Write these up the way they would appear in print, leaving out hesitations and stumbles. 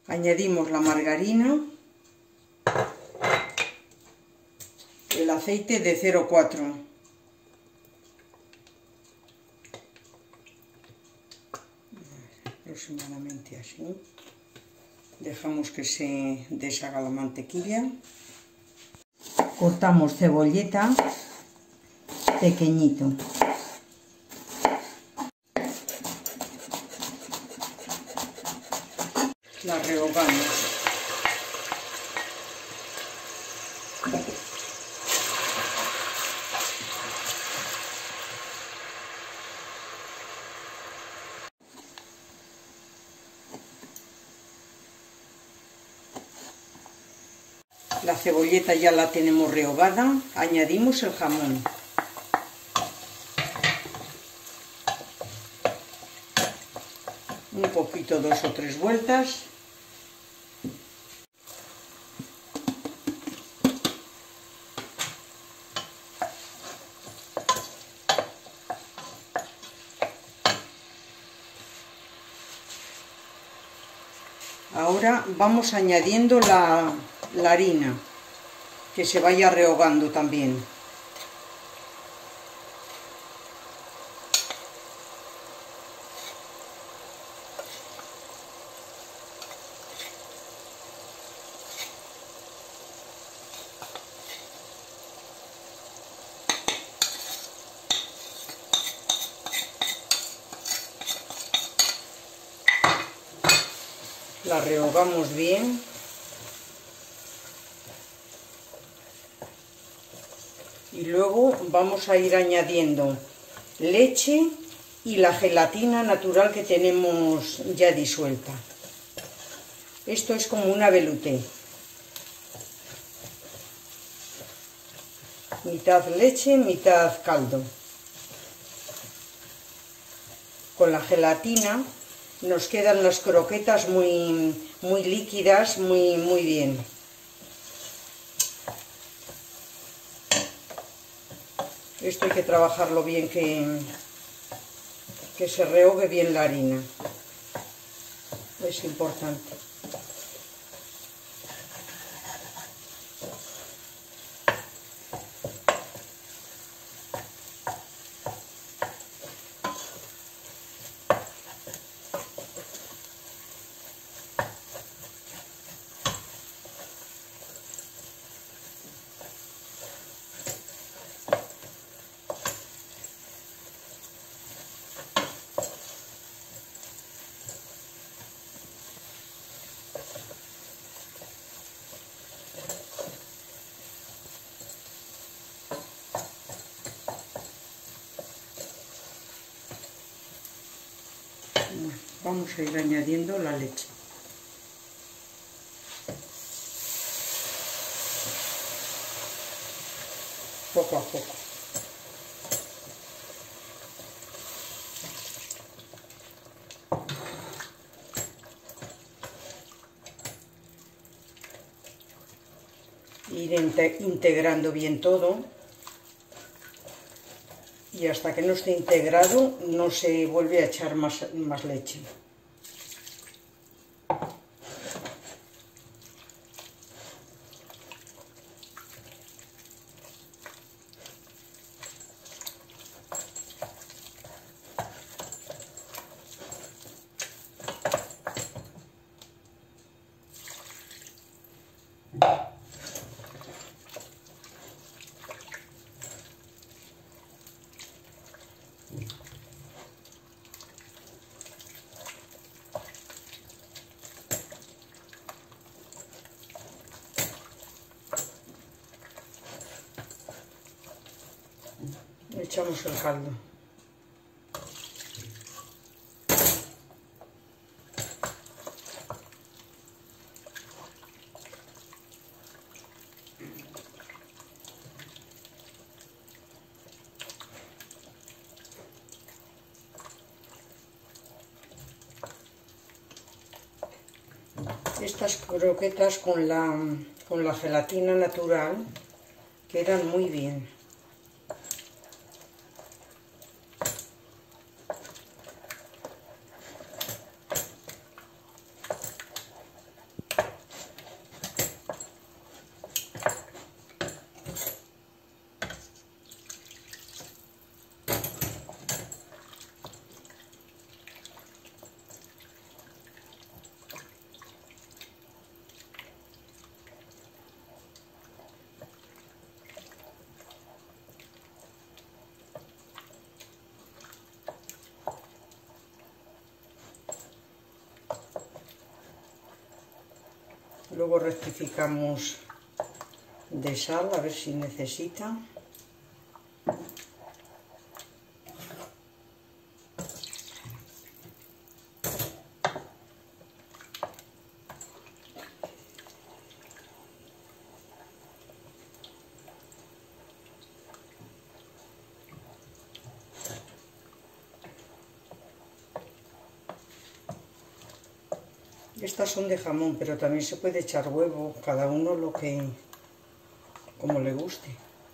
Añadimos la margarina, el aceite de 0,4, aproximadamente así. Dejamos que se deshaga la mantequilla. Cortamos cebolleta pequeñito. La rehogamos. La cebolleta ya la tenemos rehogada, añadimos el jamón. Un poquito, 2 o 3 vueltas. Ahora vamos añadiendo la harina, que se vaya rehogando también. La rehogamos bien. Y luego vamos a ir añadiendo leche y la gelatina natural que tenemos ya disuelta. Esto es como una velouté. Mitad leche, mitad caldo. Con la gelatina nos quedan las croquetas muy líquidas, muy bien. Esto hay que trabajarlo bien, que se rehogue bien la harina. Es importante. Vamos a ir añadiendo la leche. Poco a poco. Ir integrando bien todo. Y hasta que no esté integrado no se vuelve a echar más leche. Echamos el caldo. Estas croquetas con la gelatina natural quedan muy bien. Luego rectificamos de sal, a ver si necesita. Estas son de jamón, pero también se puede echar huevo, cada uno como le guste.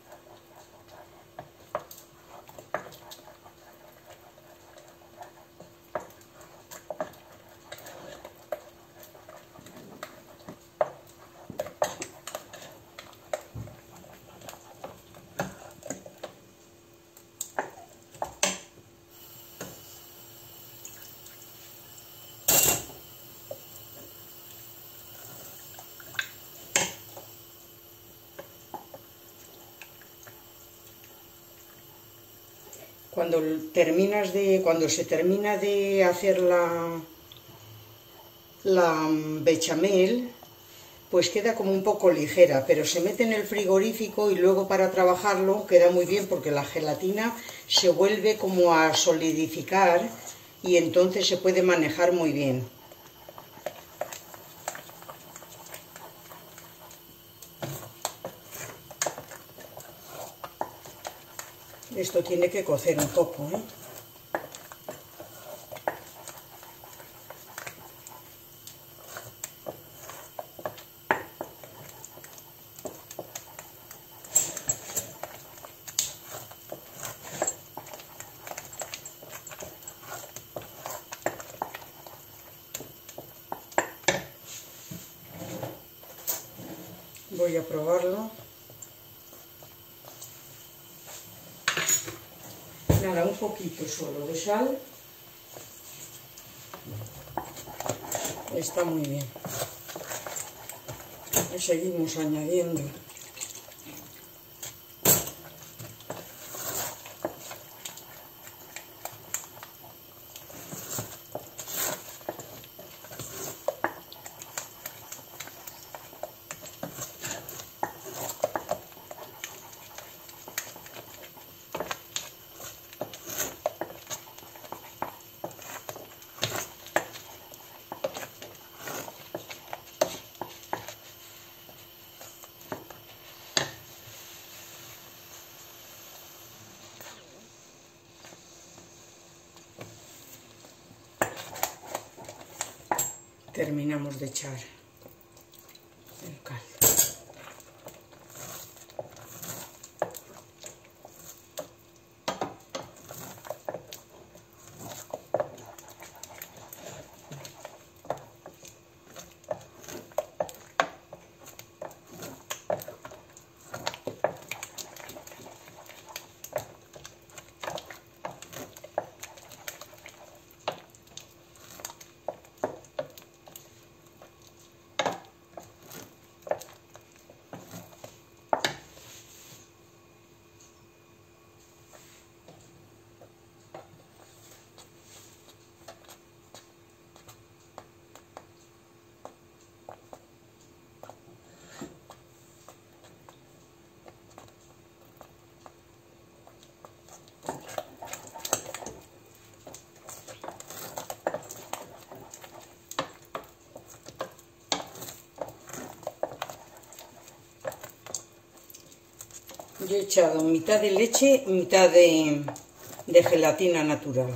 Cuando se termina de hacer la bechamel, pues queda como un poco ligera, pero se mete en el frigorífico y luego para trabajarlo queda muy bien porque la gelatina se vuelve como a solidificar y entonces se puede manejar muy bien. Esto tiene que cocer un poco, ¿eh? Voy a probarlo. Nada, un poquito solo de sal. Está muy bien. Y seguimos añadiendo. Terminamos de echar el caldo. Yo he echado mitad de leche y mitad de gelatina natural.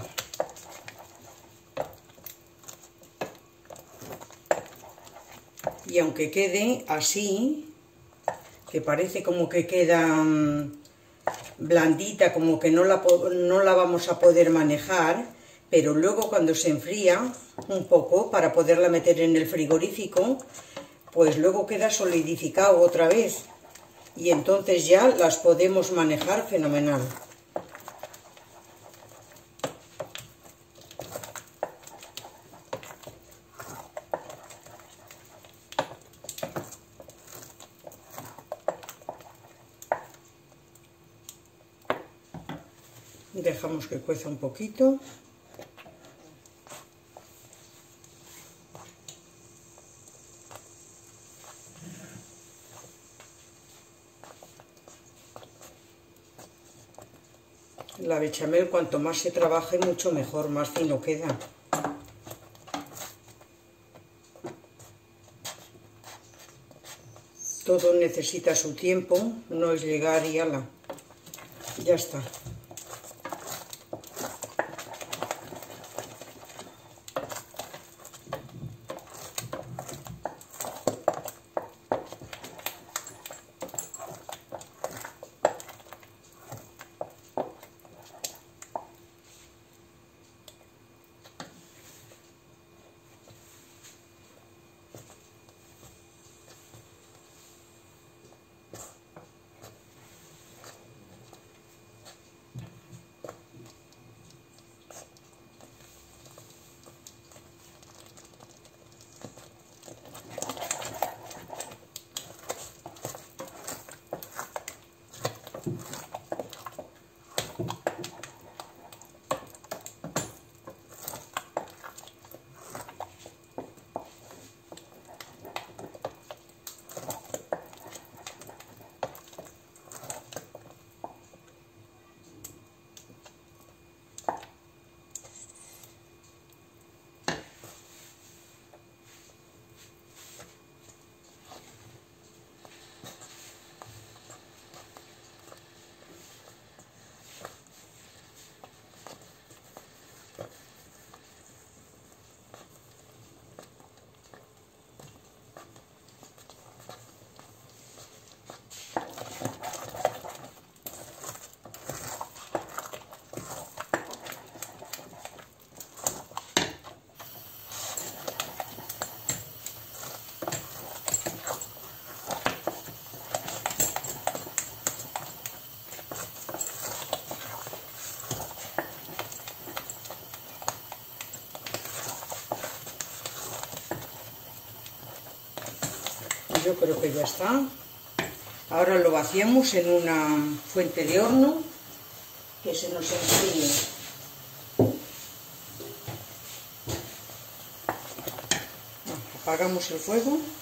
Y aunque quede así, que parece como que queda blandita, como que no la vamos a poder manejar, pero luego cuando se enfría un poco para poderla meter en el frigorífico, pues luego queda solidificado otra vez. Y entonces ya las podemos manejar fenomenal. Dejamos que cueza un poquito. La bechamel, cuanto más se trabaje, mucho mejor, más fino queda. Todo necesita su tiempo, no es llegar y ala. Ya está. Yo creo que ya está. Ahora lo vaciamos en una fuente de horno que se nos enfríe. Apagamos el fuego.